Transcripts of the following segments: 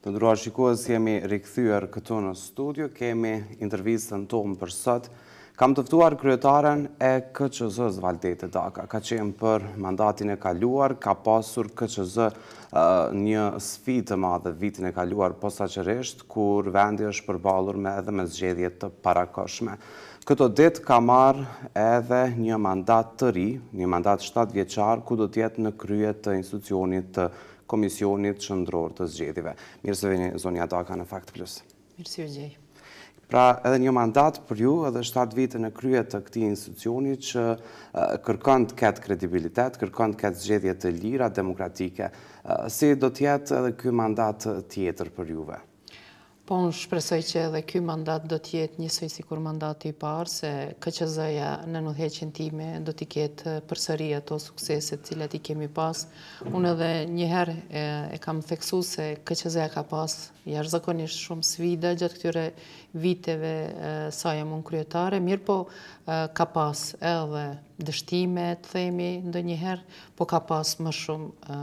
Të nderuar shikues, jemi rikthyer këtu në studio, kemi intervistën tonë për sot. Kam të ftuar kryetaren e KQZ-s Valdete Daka. Ka qenë për mandatin e kaluar, ka pasur KQZ një sfidë të madhe vitin e kaluar posaçërisht, kur vendi është përballur edhe me zgjedhje të parakohshme. Këto ditë ka marrë edhe një mandat të ri, një mandat 7 vjeçar, ku do të jetë në krye të institucionit të Komisionit Qendror të Zgjedhjeve. Mirë se vini zonja Daka në Fakt Plus. Mirë se u gjej. Pra, edhe një mandat për ju edhe 7 vite në krye të këtij institucioni që kërkon të ketë kredibilitet, kërkon të ketë zgjedhje të lira demokratike. Si do të jetë edhe ky mandat tjetër për juve? Po, unë shpresoj që edhe ky mandat do të jetë njësoj sikur mandati i parë, se KQZ-ja në udhëheqjen time do t'i ketë përsëri ato sukseset të cilat i kemi pas. Unë edhe një herë e kam theksuar se KQZ-ja ka pas jashtëzakonisht shumë sfida gjatë këtyre viteve sa jam unë kryetare, mirë po ka pas edhe dështime, të themi ndonjëherë, po ka pas më shumë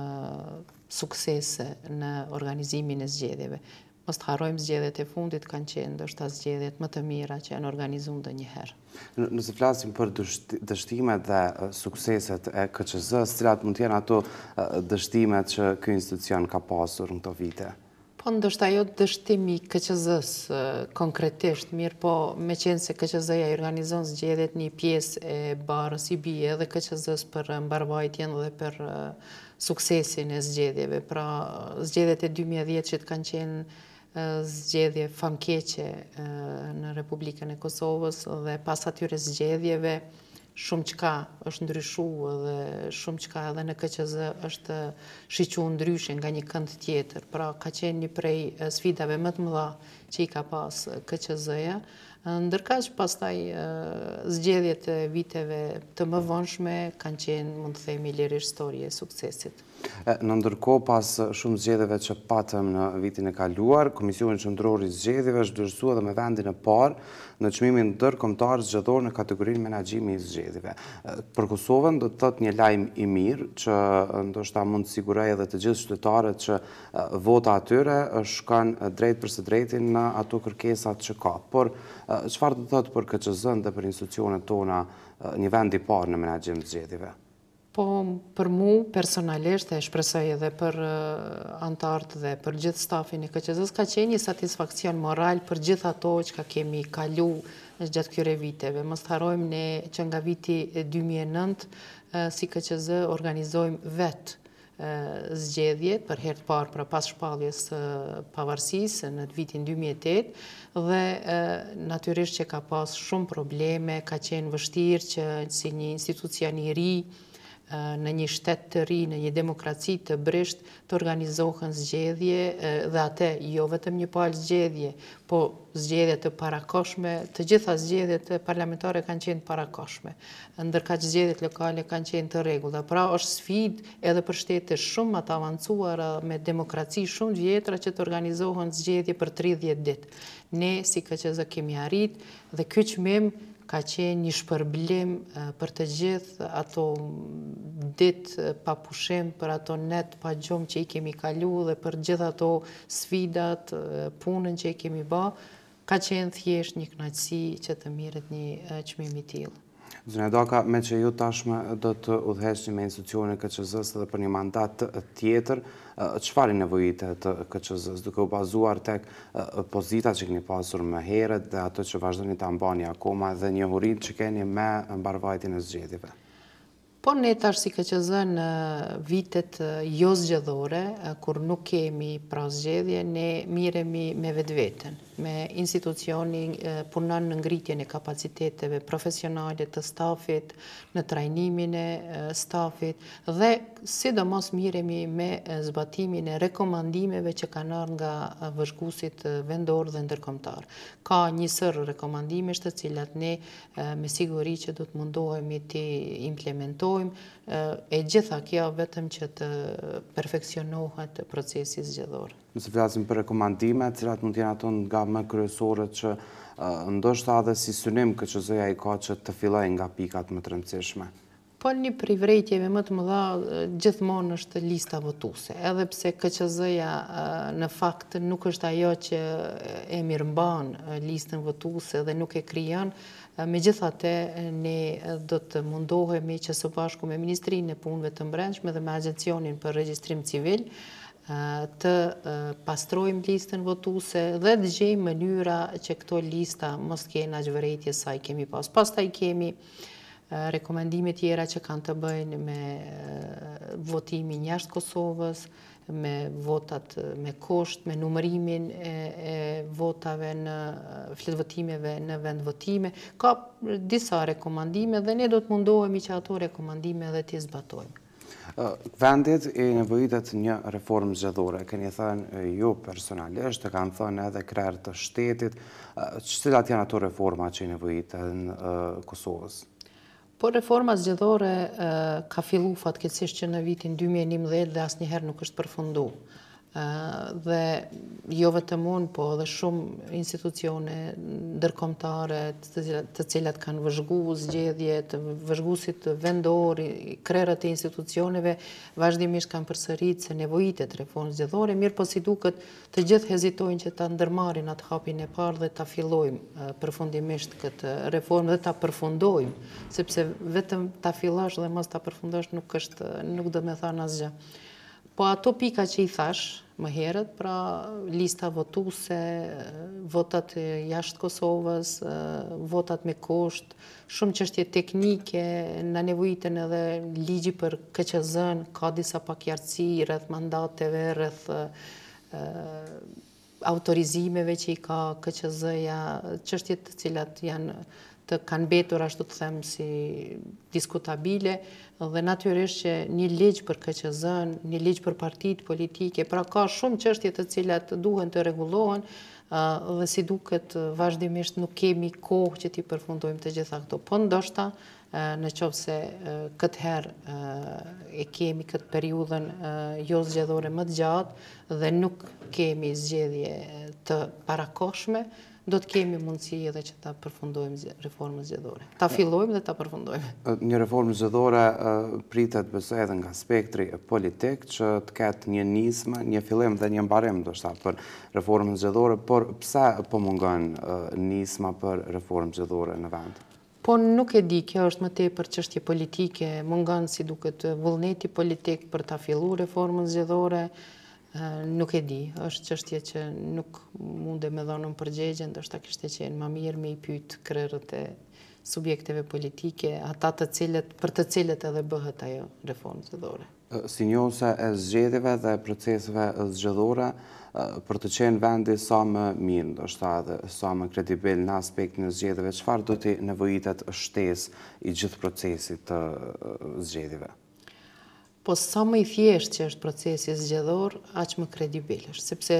suksese në organizimin e zgjedhjeve. Mos të harrojmë zgjedhjet e fundit kanë qenë ndoshta zgjedhjet më të mira që janë organizuar ndonjëherë. Nëse flasim për dështimet dhe sukseset e KQZ-s, cilat mund të jenë ato dështimet që ky institucion ka pasur në këto vite? Po ndoshta jo dështimi i KQZ-s konkretisht, mirë po me qenë se KQZ-ja i organizon zgjedhjet një pjesë e barës i bie edhe KQZ-s për mbarvajtjen dhe për suksesin e zgjedhjeve. Pra zgjedhjet e 2010 që kanë qenë zgjedhje famkeqe në Republikën e Kosovës dhe pas atyre zgjedhjeve shumë çka është ndryshuar dhe shumë çka edhe në KQZ është shiquar ndryshe nga një kënd tjetër. Pra ka qenë një prej sfidave më të mëdha që i ka pas KQZ-ja, ndërkaq pastaj zgjedhjet e viteve të mëvonshme kanë qenë, mund të themi, lirisht storie e suksesit. Në ndërkohë, pas shumë zgjedhjeve që patëm në vitin e kaluar, Komisioni Qendror i Zgjedhjeve është vlerësuar edhe me vendin e parë në çmimin ndërkombëtar zgjedhor në kategorinë menaxhimi i zgjedhjeve. Për Kosovën do të thotë një lajm i mirë që ndoshta mund të sigurojë edhe të gjithë qytetarët që vota atyre shkon drejt për së drejtin në ato kërkesat që ka. Por çfarë do të thotë për KQZ-n dhe për institucionet tona një vend i parë në menaxhim të zgjedhjeve? Po, për mu personalisht, e shpresoj edhe për antarët dhe për gjithë stafin e KQZ-s, ka qenë një satisfakcion moral për gjithë ato që ka kemi kalu gjatë këtyre viteve. Mos të harrojmë ne që nga viti 2009 si KQZ organizojmë vetë zgjedhjet për herë të parë pra pas shpalljes pavarësisë në vitin 2008 dhe natyrisht që ka pas shumë probleme, ka qenë vështirë që si një institucion i ri në një shtet të ri, në një demokraci të brisht, të organizohen zgjedhje dhe atë jo vetëm një palë zgjedhje, po zgjedhje të parakohshme, të gjitha zgjedhjet parlamentare kanë qenë parakohshme, ndërkaq zgjedhjet lokale kanë qenë të rregullta. Pra është sfidë edhe për shtete shumë të avancuara me demokraci shumë të vjetra që të organizohen zgjedhje për 30 ditë. Ne si KQZ kemi arrit dhe ky çmim ka qenë një shpërblim për të gjithë ato ditë pa pushim, për ato net pa gjumë që i kemi kalu dhe për gjithë ato sfidat, punën që i kemi bë, ka qenë thjesht një kënaqësi që të mirët një çmim i tillë. Zonja Daka, me që ju tashme do të udhëheqni me institucionin e KQZ-s edhe për një mandat tjetër, çfarë nevojitet KQZ-s, duke u bazuar tek pozitat që keni pasur më herët dhe ato që vazhdoni ta mbani akoma dhe njohurinë që keni me mbarvajtjen e zgjedhjeve? Po ne tash si KQZ në vitet jo zgjedhore, kur nuk kemi pra zgjedhje, ne miremi me vetveten, me institucioni punon në ngritjen e kapaciteteve profesionale të stafit, në trajnimin e stafit dhe sidomos miremi me zbatimin e rekomandimeve që kanë ardhur nga vëzhguesit vendor dhe ndërkombëtar. Ka një sër rekomandimesh të cilat ne me siguri që do të mundohemi të implementojmë e gjitha kjo vetëm që të perfeksionohet procesi zgjedhor. Nëse flasim për rekomandime, cilat mund të jenë ato nga më kryesore që ndoshta edhe si synim KQZ-ja i ka që të fillojë nga pikat më të rëndësishme? Po një prej vrejtjeve më të mëdha gjithmonë është lista votuese, edhe pse KQZ-ja në fakt nuk është ajo që e mirëmban listën votuese dhe nuk e krijon, megjithatë ne do të mundohemi që së bashku me Ministrinë e Punëve të Brendshme dhe me Agjencionin për Regjistrim Civil të pastrojmë listën votuese dhe të gjejmë mënyra që këto lista mos kenë aq vërejtje sa i kemi pas. Pastaj kemi rekomendime tjera që kanë të bëjnë me votimin jashtë Kosovës, me votat me kusht, me numërimin e votave në fletvotimeve në vendvotime. Ka disa rekomandime dhe ne do të mundohemi që ato rekomandime edhe t'i zbatojmë. Vendit i nevojitet një reformë zgjedhore. Keni thënë ju personalisht, e kanë thënë edhe krerët të shtetit. Cilat janë ato reforma që i nevojiten Kosovës? Po reforma zgjedhore ka fillu fatkeqësisht që në vitin 2011 dhe asnjëherë nuk është përfundu. Dhe jo vetëm unë, po edhe shumë institucione ndërkombëtare të cilat kanë vëzhgu zgjedhjet, vëzhguesit vendor, krerët e institucioneve vazhdimisht kanë përsëritur se nevojitet reformë zgjedhore, mirë po si duket të gjithë hezitojnë që ta ndërmarrin atë hapin e parë dhe ta fillojmë përfundimisht këtë reformë dhe ta përfundojmë, sepse vetëm ta fillosh dhe mos ta përfundosh nuk do të thënë asgjë. Po ato pika që i thash më herët, pra lista votuese, votat jashtë Kosovës, votat me kusht, shumë çështje teknike, na nevojiten edhe ligji për KQZ-n, ka disa pakjartësi rreth mandateve, rreth autorizimeve që i ka KQZ-ja, çështje të cilat të kanë mbetur ashtu të them si diskutabile dhe natyrisht që një ligj për KQZ-n, një ligj për partitë politike, pra ka shumë çështje të cilat duhen të rregullohen dhe si duket vazhdimisht nuk kemi kohë që t'i përfundojmë të gjitha këto. Po ndoshta në qoftë se këtë herë e kemi këtë periudhën jo zgjedhore më të gjatë dhe nuk kemi zgjedhje të parakohshme, do të kemi mundësi edhe që ta përfundojmë reformën zgjedhore. Ta fillojmë dhe ta përfundojmë. Një reformë zgjedhore pritet besoj edhe nga spektri politik që të ketë një nismë, një fillim dhe një mbarim ndoshta për reformën zgjedhore, por pse po mungon nisma për reformë zgjedhore në vend? Po nuk e di, kjo është më tepër çështje politike, mungon si duket vullneti politik për ta filluar reformën zgjedhore. Nuk e di, është çështje që nuk mundem me dhënë përgjigje, ndoshta kishte qenë më mirë me i pyet krerët e subjekteve politike, ata për të cilët edhe bëhet ajo reformë zgjedhore. Si njohëse e zgjedhjeve dhe proceseve zgjedhore, për të qenë vendi sa më mirë, ndoshta edhe sa më kredibil në aspektin e zgjedhjeve, çfarë do t'i nevojitet shtesë i gjithë procesit të zgjedhjeve? Po sa më i thjeshtë që është procesi zgjedhor, aq më kredibil është, sepse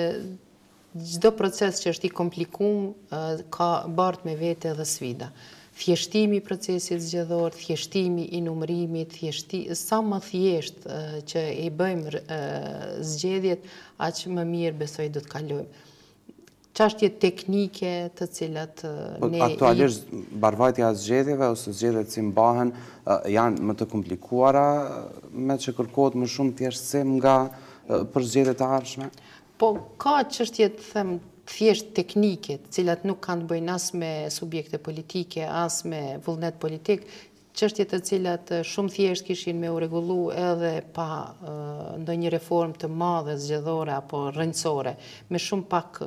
çdo proces që është i komplikuar ka bart me vete edhe sfida. Thjeshtimi i procesit zgjedhor, thjeshtimi i numërimit, sa më thjesht që i bëjmë zgjedhjet, aq më mirë besoj do të kalojmë. Çështje teknike të cilat ne... Aktualisht, mbarvajtja e zgjedhjeve ose zgjedhjet si mbahen janë më të komplikuara me që kërkohet më shumë thjeshtësim nga për zgjedhjet e ardhshme? Po ka çështje të them thjesht teknike, të cilat nuk kanë të bëjnë as me subjekte politike, as me vullnet politik, çështje të cilat shumë thjesht kishin me u rregullu edhe pa ndonjë reformë të madhe zgjedhore apo rrënjësore. Me shumë pak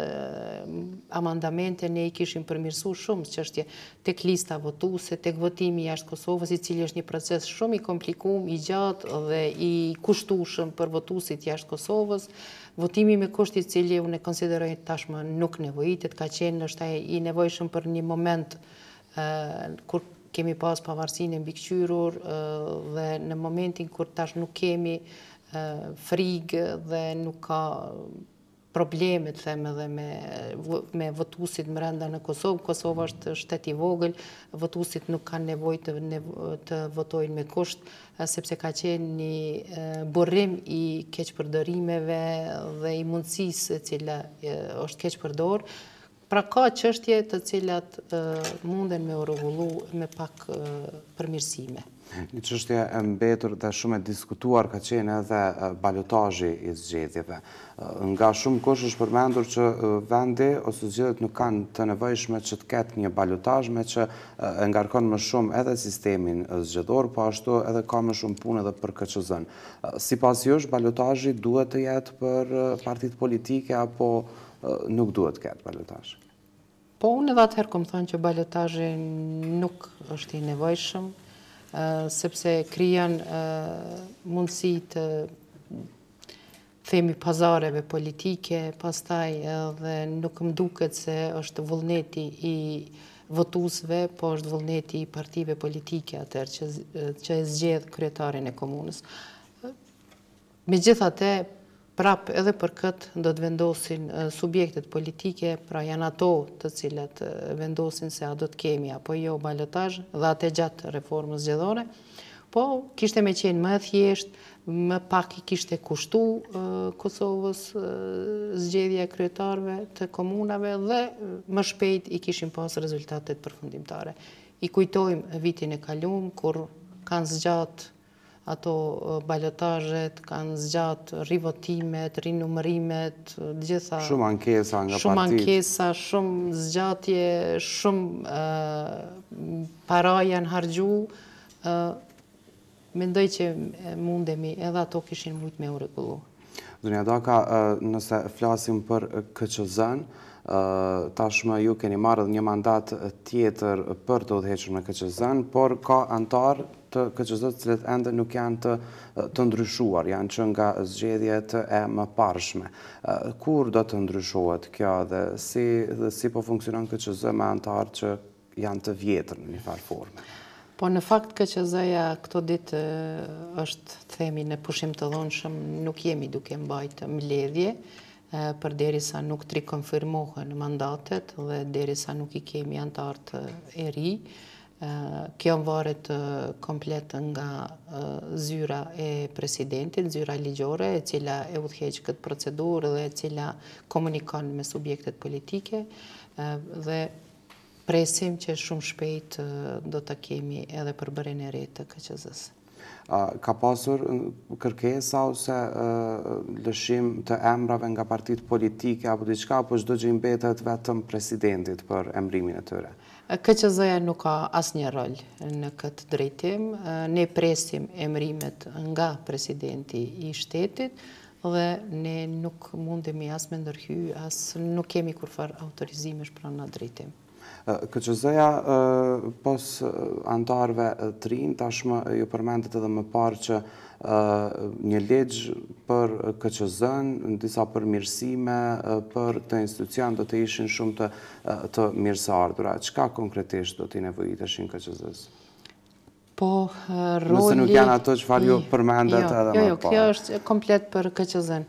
amandamente ne i kishim përmirësuar shumë çështje tek lista votuese, tek votimi jashtë Kosovës, i cili është një proces shumë i komplikuar, i gjatë dhe i kushtueshëm për votuesit jashtë Kosovës. Votimi me kusht i cili unë e konsideroj tashmë nuk nevojitet, ka qenë ndoshta i nevojshëm për një moment kur kemi pas pavarësinë e mbikëqyrur dhe në momentin kur tash nuk kemi frikë dhe nuk ka probleme të them edhe me votuesit brenda në Kosovë. Kosova është shtet i vogël, votuesit nuk kanë nevojë të votojnë me kusht, sepse ka qenë një burrim i keqpërdorimeve dhe i mundësisë e cila është keqpërdor. Pra ka çështje të cilat munden me u rregullu me pak përmirësime. Një çështje e mbetur dhe shumë e diskutuar ka qenë edhe balotazhi i zgjedhjeve. Nga shumë kush është përmendur që vendi ose zgjedhjet nuk kanë të nevojshme që të ketë një balotazh, me që e ngarkon më shumë edhe sistemin zgjedhor, po ashtu edhe ka më shumë punë edhe për KQZ-n. Sipas jush, balotazhi duhet të jetë për partitë politike apo nuk duhet të ketë balotazh? Po unë edhe atëherë kom thënë që balotazhi nuk është i nevojshëm, sepse krijon mundësi të themi pazareve politike, pastaj edhe nuk më duket se është vullneti i votuesve, po është vullneti i partive politike atëherë që e zgjedh kryetarin e komunës. Megjithatë, prap edhe për këtë do të vendosin subjektet politike, pra janë ato të cilat vendosin se a do të kemi apo jo balotazh, dhe atë gjatë reformës zgjedhore, po kishte me qenë më thjesht, më pak i kishte kushtu Kosovës zgjedhja e kryetarëve të komunave dhe më shpejt i kishin pas rezultatet përfundimtare. I kujtojmë vitin e kaluar kur kanë zgjat ato balotazhet, kanë zgjat rivotimet, rinumërimet, gjitha... Shumë ankesa nga partitë. Shumë ankesa, shumë zgjatje, shumë para janë harxhu. Mendoj që mundemi edhe ato kishin mujt me u rregullu. Zonja Daka, nëse flasim për KQZ-n, tashmë ju keni marrë një mandat tjetër për të udhëhequr me KQZ-n, por ka antar të KQZ-s cilët ende nuk janë të ndryshuar, janë që nga zgjedhjet e mëparshme. Kur do të ndryshohet kjo dhe si po funksionon KQZ me antar që janë të vjetër në një farë forme? Po në fakt KQZ-ja këto ditë është, themi, në pushim të dhunshëm, nuk jemi duke mbajtë mbledhje, përderisa nuk të rikonfirmohen mandatet dhe derisa nuk i kemi antartë e ri. Kjo varet komplet nga zyra e presidentit, zyra ligjore, e cila e udhëheq këtë procedurë dhe e cila komunikon me subjektet politike dhe presim që shumë shpejt do të kemi edhe përbërjen e re të KQZ-s. Ka pasur kërkesa ose lëshim të emrave nga partitë politike apo diçka, apo çdo gjë mbetet vetëm presidentit për emrimin e tyre? KQZ-ja nuk ka asnjë rol në këtë drejtim. Ne presim emrimet nga presidenti i shtetit dhe ne nuk mundemi as me ndërhy, as nuk kemi kurfar autorizimesh pranë në drejtim. KQZ-ja pos antarëve të rinj, tashmë ju përmendet edhe më parë që një ligj për KQZ-n, disa përmirësime për të institucion do të ishin shumë të mirëseardhura. Çka konkretisht do t'i nevojiteshin KQZ-s? Po, roli... Nëse nuk janë ato çfarë ju përmendet edhe më parë. Jo, kjo është komplet për KQZ-n.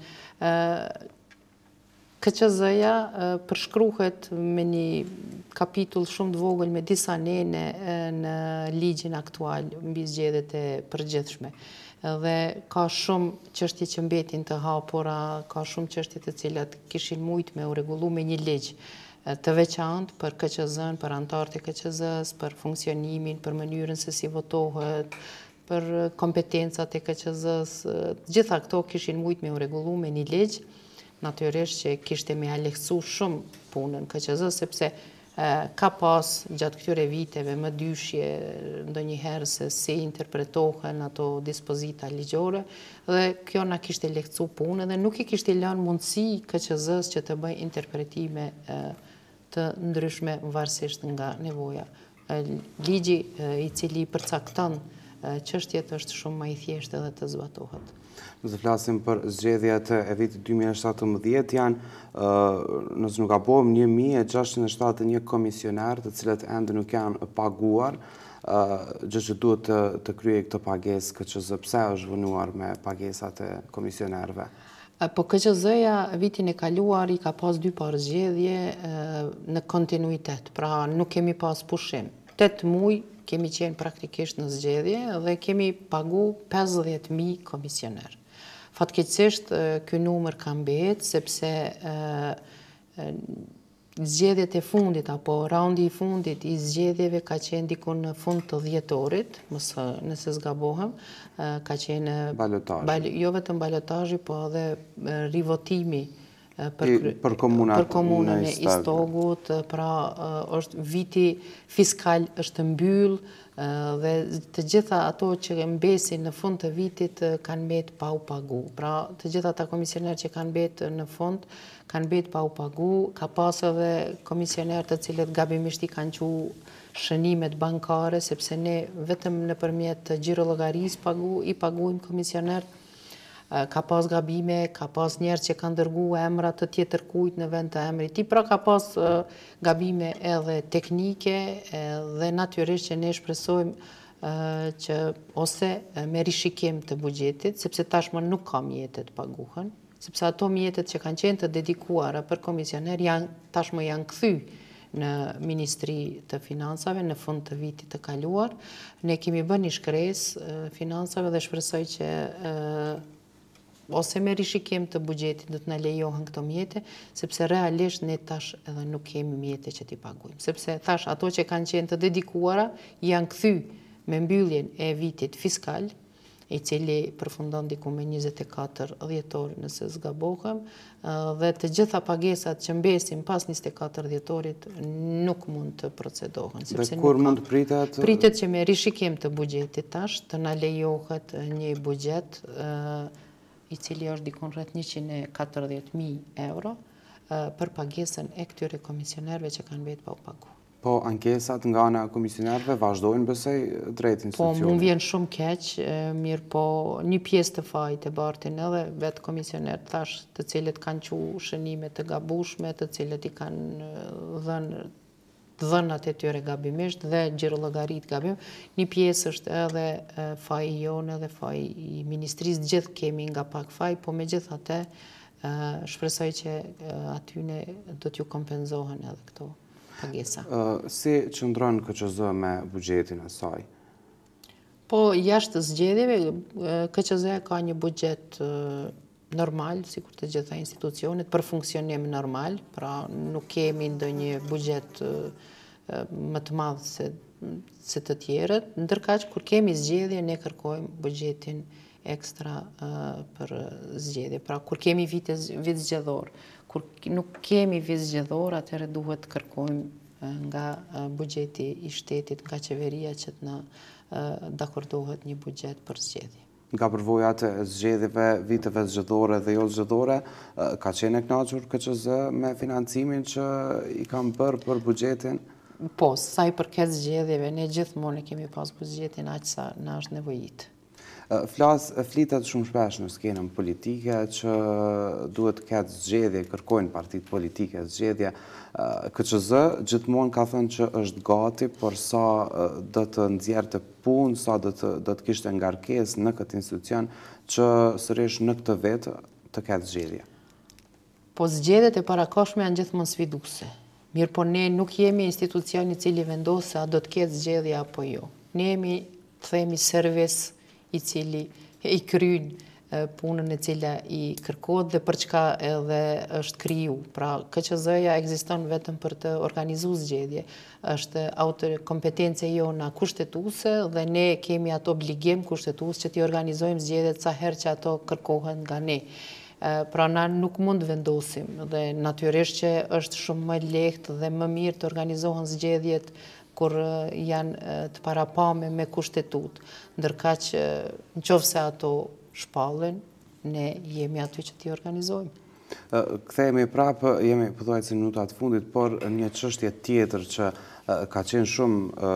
KQZ-ja përshkruhet me një kapitull shumë të vogël me disa nene në ligjin aktual mbi zgjedhjet e përgjithshme. Dhe ka shumë çështje që mbetin të hapura, ka shumë çështje të cilat kishin mujt me u rregullu me një ligj të veçantë për KQZ-n, për antarët e KQZ-s, për funksionimin, për mënyrën se si votohet, për kompetencat e KQZ-s. Gjitha këto kishin mujt me u rregullu me një ligj. Natyrisht që kishte me lehtësu shumë punën KQZ, sepse ka pas gjatë këtyre viteve më dyshje ndonjëherë se si interpretohen ato dispozita ligjore dhe kjo na kishte lehtësu punën dhe nuk i kishte lënë mundësi KQZ-s që të bëjë interpretime të ndryshme varësisht nga nevoja. Ligji i cili përcakton çështjet është shumë më i thjeshtë edhe të zbatohet. Nëse flasim për zgjedhjet e vitit 2017, janë, nëse nuk gabojmë, 1671 komisioner të cilët ende nuk janë paguar, gjë që duhet të kryej këtë pagesë KQZ. Pse është vënuar me pagesat e komisionerve? Po KQZ-ja vitin e kaluar i ka pas 2 parzgjedhje në kontinuitet, pra nuk kemi pas pushim. 8 muaj kemi qenë praktikisht në zgjedhje dhe kemi pagu 50.000 komisioner. Fatkeqësisht ky numër ka mbetë sepse zgjedhjet e fundit apo raundi i fundit i zgjedhjeve ka qenë diku në fund të dhjetorit, nëse zgabohem, ka qenë jo vetëm balotazhi, po edhe rivotimi për komunën e Istogut, pra është viti fiskal është mbyll dhe të gjitha ato që mbesin në fund të vitit kanë mbet pa u pagu. Pra të gjitha ata komisionerë që kanë mbet në fund kanë mbet pa u pagu, ka pas edhe komisionerë të cilët gabimisht i kanë qu shënimet bankare, sepse ne vetëm nëpërmjet xhirollogarisë i paguajmë komisionerë. Ka pas gabime, ka pas njerëz që kanë dërguar emra të tjetër kujt në vend të emrit tij, pra ka pas gabime edhe teknike dhe natyrisht që ne shpresojmë që ose me rishikim të buxhetit, sepse tashmë nuk ka mjete të paguhen, sepse ato mjetet që kanë qenë të dedikuara për komisioner tashmë janë kthy në Ministri të Financave në fund të vitit të kaluar. Ne kemi bërë një shkresë financave dhe shpresoj që ose me rishikim të buxhetit do të na lejohen këto mjete, sepse realisht ne tash edhe nuk kemi mjete që t'i paguajmë. Sepse tash ato që kanë qenë të dedikuara janë kthy me mbylljen e vitit fiskal, i cili përfundon diku me 24 dhjetor nëse zgabohem, dhe të gjitha pagesat që mbesin pas 24 dhjetorit nuk mund të procedohen. Dhe kur mund të pritet? Pritet që me rishikim të buxhetit tash të na lejohet një buxhet i cili është dikun rreth 140.000 euro për pagesën e këtyre komisionerëve që kanë mbet pa u pagu. Po ankesat nga ana e komisionerëve vazhdojnë besoj drejt institucionit. Po, mund vjen shumë keq, mirë po një pjesë të fajit e bartin edhe vetë komisioner tash të cilët kanë qu shënime të gabueshme, të cilët i kanë dhënat e tyre gabimisht dhe xhirolllogarit gabim. Një pjesë është edhe faji jonë edhe faji i ministrisë, gjithë kemi nga pak faj, po megjithatë shpresoj që atyne do t'ju kompenzohen edhe këto pagesa. Si qëndron KQZ me buxhetin e saj? Po jashtë zgjedhjeve, KQZ ka një buxhet normal, sikur të gjitha institucionet, për funksionim normal, pra nuk kemi ndonjë buxhet më të madh se të tjerët, ndërkaq kur kemi zgjedhje ne kërkojmë buxhetin ekstra për zgjedhje. Pra kur kemi vit zgjedhor, kur nuk kemi vit zgjedhor, atëherë duhet kërkojmë nga buxheti i shtetit, nga qeveria që të na dakordohet një buxhet për zgjedhje. Nga përvojat e zgjedhjeve, viteve zgjedhore dhe jo zgjedhore, ka qenë e kënaqur KQZ me financimin që i kam bërë për buxhetin? Po, sa i përket zgjedhjeve, ne gjithmonë kemi pas buxhetin aq sa na është nevojit. Flitet shumë shpesh në skenën politike që duhet të ketë zgjedhje, kërkojnë partitë politike zgjedhje. KQZ gjithmonë ka thënë që është gati, por sa do të nxjerrte punë, sa do të kishte ngarkesë në këtë institucion që sërish në këtë vit të ketë zgjedhje. Po zgjedhjet e parakohshme janë gjithmonë sfiduese. Mirë po ne nuk jemi institucion i cili vendos se a do të ketë zgjedhje apo jo. Ne jemi, themi, servis i cili i kryen punën e cila i kërkohet dhe për çka edhe është kriju. Pra, KQZ-ja ekziston vetëm për të organizuar zgjedhje. Është kompetencë jona kushtetuese dhe ne kemi ato obligim kushtetues që t'i organizojmë zgjedhjet sa herë që ato kërkohen nga ne. Pra na nuk mund vendosim dhe natyrisht që është shumë më lehtë dhe më mirë të organizohen zgjedhjet kur janë të parapame me kushtetut, ndërkaq nëse ato shpallen, ne jemi aty që t'i organizojmë. Kthehemi prapë, jemi pothuajse në minutat fundit, por një çështje tjetër që ka qenë shumë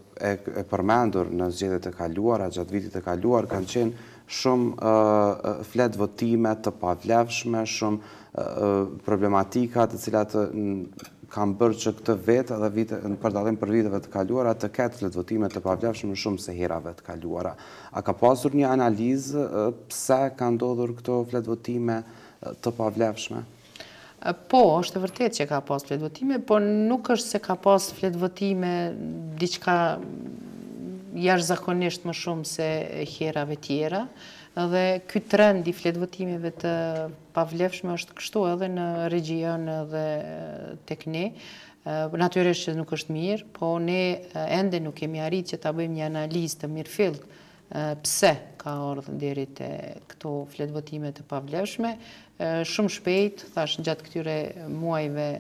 e përmendur në zgjedhjet e kaluara, gjatë vitit të kaluar, kanë qenë shumë flet votime të pavlefshme, shumë problematika të cilat kam bërë që këtë vetë edhe për dallim për viteve të kaluara të ketë flet votime të pavlefshme shumë se herave të kaluara. A ka pasur një analizë pse ka ndodhur këto flet votime të pavlefshme? Po, është e vërtet që ka pas flet votime, po nuk është se ka pas flet votime diçka jashtëzakonisht më shumë se herave tjera. Edhe ky trend i fletëvotimeve të pavlefshme është kështu edhe në regjion dhe tek ne. Natyrisht që nuk është mirë, po ne ende nuk kemi arrit që ta bëjmë një analizë të mirëfillt pse ka ardhur deri te këto fletvotime të pavlefshme. Shumë shpejt, thash gjatë këtyre muajve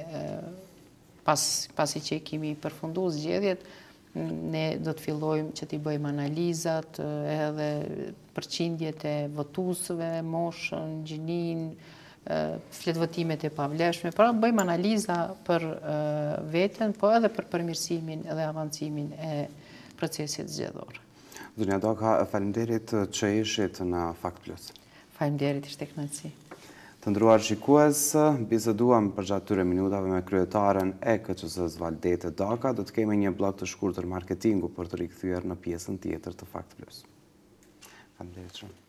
pasi që kemi përfunduar zgjedhjet, ne do të fillojmë që t'i bëjmë analizat edhe përqindjet e votuesve, moshën, gjinin, fletvotimet e pavlefshme, pra bëjmë analiza për veten, po edhe për përmirësimin dhe avancimin e procesit zgjedhor. Zonja Doka, faleminderit që ishit në Fakt Plus. Faleminderit, ishte kënaqësi. Të nderuar shikues, biseduam për gjatë këtyre minutave me kryetaren e KQZ-s Valdete Doka. Do të kemi një blog të shkurtër marketingu për të rikthyer në pjesën tjetër të Fakt Plus. Faleminderit shumë.